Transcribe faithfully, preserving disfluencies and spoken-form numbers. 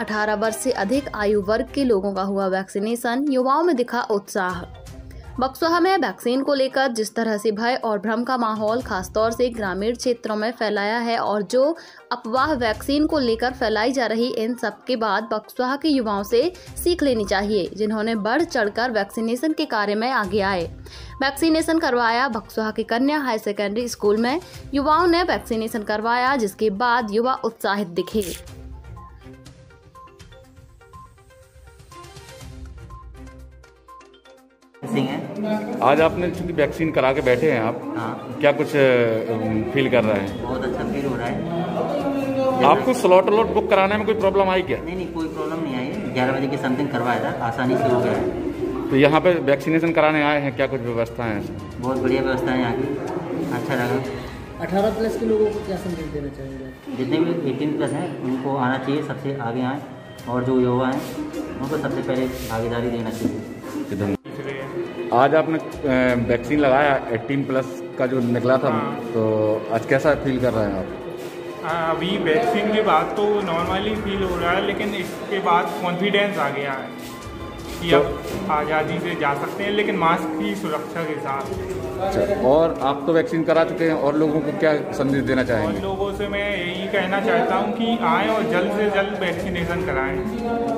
अठारह वर्ष से अधिक आयु वर्ग के लोगों का हुआ वैक्सीनेशन। युवाओं में दिखा उत्साह। बक्सवा में वैक्सीन को लेकर जिस तरह से भय और भ्रम का माहौल खासतौर से ग्रामीण क्षेत्रों में फैलाया है और जो अफवाह वैक्सीन को लेकर फैलाई जा रही, इन सब के बाद बक्सवा के युवाओं से सीख लेनी चाहिए, जिन्होंने बढ़ चढ़कर वैक्सीनेशन के कार्य में आगे आए। वैक्सीनेशन करवाया। बक्सवा के कन्या हाई सेकेंडरी स्कूल में युवाओं ने वैक्सीनेशन करवाया, जिसके बाद युवा उत्साहित दिखे। आज आपने चूंकि वैक्सीन करा के बैठे हैं आप, हाँ। क्या कुछ फील कर रहे हैं? बहुत अच्छा फील हो रहा है। आपको स्लॉट व्लॉट बुक कराने में कोई प्रॉब्लम आई क्या? नहीं नहीं, कोई प्रॉब्लम नहीं आई। ग्यारह बजे के समथिंग करवाया था, आसानी से हो गया है। तो यहाँ पे वैक्सीनेशन कराने आए हैं, क्या कुछ व्यवस्था है? बहुत बढ़िया व्यवस्था है यहाँ की, अच्छा लगा। अठारह प्लस के लोगों को क्या संदेश देना चाहेंगे? जितने भी एटीन प्लस हैं उनको आना चाहिए, सबसे आगे आए, और जो युवा हैं उनको सबसे पहले भागीदारी देना चाहिए। आज आपने वैक्सीन लगाया अठारह प्लस का जो निकला था, हाँ। तो आज कैसा फील कर रहे हैं आप? अभी वैक्सीन के बाद तो नॉर्मली फील हो रहा है, लेकिन इसके बाद कॉन्फिडेंस आ गया है कि तो, अब आज़ादी से जा सकते हैं, लेकिन मास्क की सुरक्षा के साथ। अच्छा, और आप तो वैक्सीन करा चुके हैं, और लोगों को क्या संदेश देना चाहेंगे? और लोगों से मैं यही कहना चाहता हूँ कि आएँ और जल्द से जल्द वैक्सीनेशन कराएं।